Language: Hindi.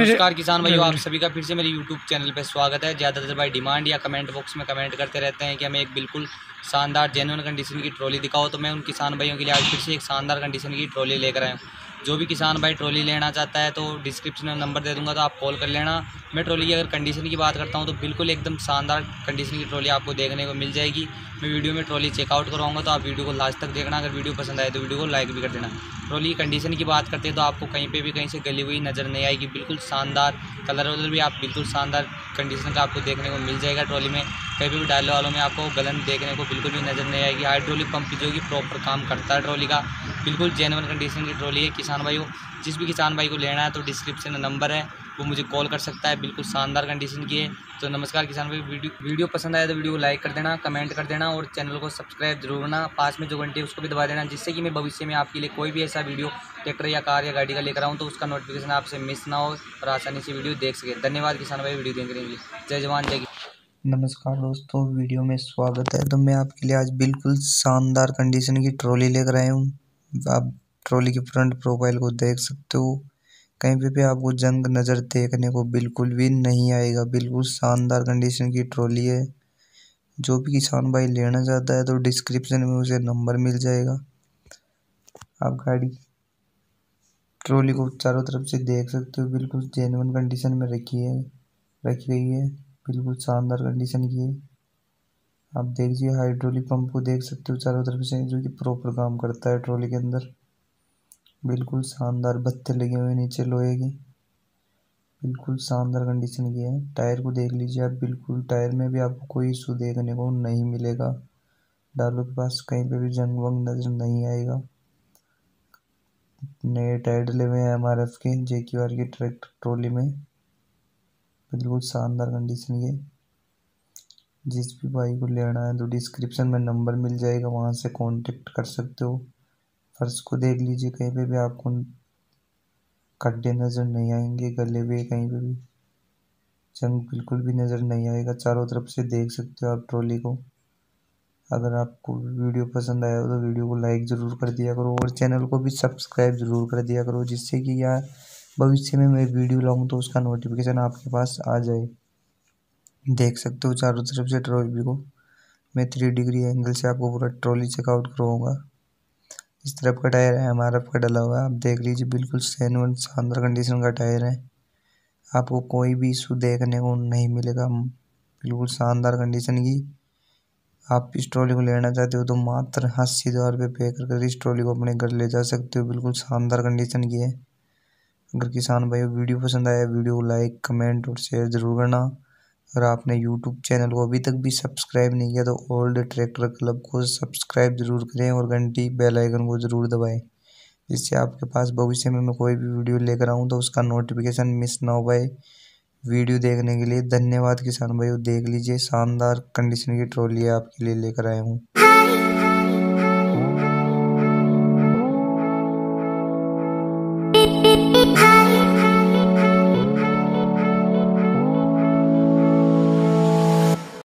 नमस्कार किसान भाइयों, आप सभी का फिर से मेरे यूट्यूब चैनल पे स्वागत है। ज़्यादातर भाई डिमांड या कमेंट बॉक्स में कमेंट करते रहते हैं कि हमें एक बिल्कुल शानदार जेन्युइन कंडीशन की ट्रॉली दिखाओ। तो मैं उन किसान भाइयों के लिए आज फिर से एक शानदार कंडीशन की ट्रॉली लेकर आया हूँ। जो भी किसान भाई ट्रॉली लेना चाहता है तो डिस्क्रिप्शन में नंबर दे दूँगा, तो आप कॉल कर लेना। मैं ट्रॉली की अगर कंडीशन की बात करता हूँ तो बिल्कुल एकदम शानदार कंडीशन की ट्रॉली आपको देखने को मिल जाएगी। मैं वीडियो में ट्रॉली चेकआउट करवाऊँगा, तो आप वीडियो को लास्ट तक देखना। अगर वीडियो पसंद आए तो वीडियो को लाइक भी कर देना। ट्रॉली कंडीशन की बात करते हैं तो आपको कहीं पे भी कहीं से गली हुई नज़र नहीं आएगी। बिल्कुल शानदार कलर वलर भी आप बिल्कुल शानदार कंडीशन का आपको देखने को मिल जाएगा। ट्रॉली में कहीं भी डालने वालों में आपको गलन देखने को बिल्कुल भी नज़र नहीं आएगी। हाइड्रोलिक पंप जो कि प्रॉपर काम करता है ट्रॉली का, बिल्कुल जेन्युइन कंडीशन की ट्रॉली है। किसान भाइयों, जिस भी किसान भाई को लेना है तो डिस्क्रिप्शन में नंबर है, वो मुझे कॉल कर सकता है। बिल्कुल शानदार कंडीशन की है। तो नमस्कार किसान भाई, वीडियो पसंद आया तो वीडियो को लाइक कर देना, कमेंट कर देना और चैनल को सब्सक्राइब जरूर करना। पास में जो घंटी है उसको भी दबा देना, जिससे कि मैं भविष्य में आपके लिए कोई भी ऐसा वीडियो ट्रैक्टर या कार या गाड़ी का लेकर आऊँ तो उसका नोटिफिकेशन आपसे मिस ना हो और आसानी से वीडियो देख सके। धन्यवाद किसान भाई वीडियो देखने के लिए। जय जवान जय किसान। नमस्कार दोस्तों, वीडियो में स्वागत है। तो मैं आपके लिए आज बिल्कुल शानदार कंडीशन की ट्रॉली लेकर आया हूँ। आप ट्रॉली की फ्रंट प्रोफाइल को देख सकते हो। कहीं पे भी आपको जंग नज़र देखने को बिल्कुल भी नहीं आएगा। बिल्कुल शानदार कंडीशन की ट्रॉली है। जो भी किसान भाई लेना चाहता है तो डिस्क्रिप्शन में उसे नंबर मिल जाएगा। आप गाड़ी ट्रॉली को चारों तरफ से देख सकते हो। बिल्कुल जेन्युइन कंडीशन में रखी गई है। बिल्कुल शानदार कंडीशन की है। आप देखिए, हाइड्रोलिक पंप को देख सकते हो चारों तरफ से, जो कि प्रॉपर काम करता है ट्रॉली के अंदर। बिल्कुल शानदार बत्ते लगे हुए नीचे लोहे के। बिल्कुल शानदार कंडीशन की है। टायर को देख लीजिए आप। बिल्कुल टायर में भी आपको कोई इशू देखने को नहीं मिलेगा। डालों के पास कहीं पे भी जंग वंग नजर नहीं आएगा। नए टायर डले हुए हैं MRF के JQR की ट्रैक्टर ट्रॉली में। बिल्कुल शानदार कंडीशन की है। जिस भी भाई को लेना है तो डिस्क्रिप्शन में नंबर मिल जाएगा, वहाँ से कांटेक्ट कर सकते हो। फर्श को देख लीजिए, कहीं पे भी आपको खड्डे नज़र नहीं आएंगे, गले हुए कहीं पे भी जंग बिल्कुल भी नज़र नहीं आएगा। चारों तरफ से देख सकते हो आप ट्रॉली को। अगर आपको वीडियो पसंद आया हो तो वीडियो को लाइक ज़रूर कर दिया करो और चैनल को भी सब्सक्राइब ज़रूर कर दिया करो, जिससे कि यार भविष्य में मैं वीडियो लाऊँ तो उसका नोटिफिकेशन आपके पास आ जाए। देख सकते हो चारों तरफ से ट्रॉली को। मैं 3 डिग्री एंगल से आपको पूरा ट्रॉली चेकआउट करवाऊँगा। इस तरफ का टायर है MRF का डला हुआ है। आप देख लीजिए, बिल्कुल जेन्युइन शानदार कंडीशन का टायर है। आपको कोई भी इशू देखने को नहीं मिलेगा। बिल्कुल शानदार कंडीशन की। आप इस ट्रॉली को लेना चाहते हो तो मात्र 80,000 रुपये पे कर इस ट्रॉली को अपने घर ले जा सकते हो। बिल्कुल शानदार कंडीशन की है। अगर किसान भाई वीडियो पसंद आया, वीडियो को लाइक कमेंट और शेयर ज़रूर करना। अगर आपने यूट्यूब चैनल को अभी तक भी सब्सक्राइब नहीं किया तो ओल्ड ट्रैक्टर क्लब को सब्सक्राइब जरूर करें और घंटी बेल आइकन को ज़रूर दबाएं, जिससे आपके पास भविष्य में मैं कोई भी वीडियो लेकर आऊँ तो उसका नोटिफिकेशन मिस ना हो पाए। वीडियो देखने के लिए धन्यवाद किसान भाई। देख लीजिए, शानदार कंडीशन की ट्रॉली आपके लिए लेकर आया हूँ।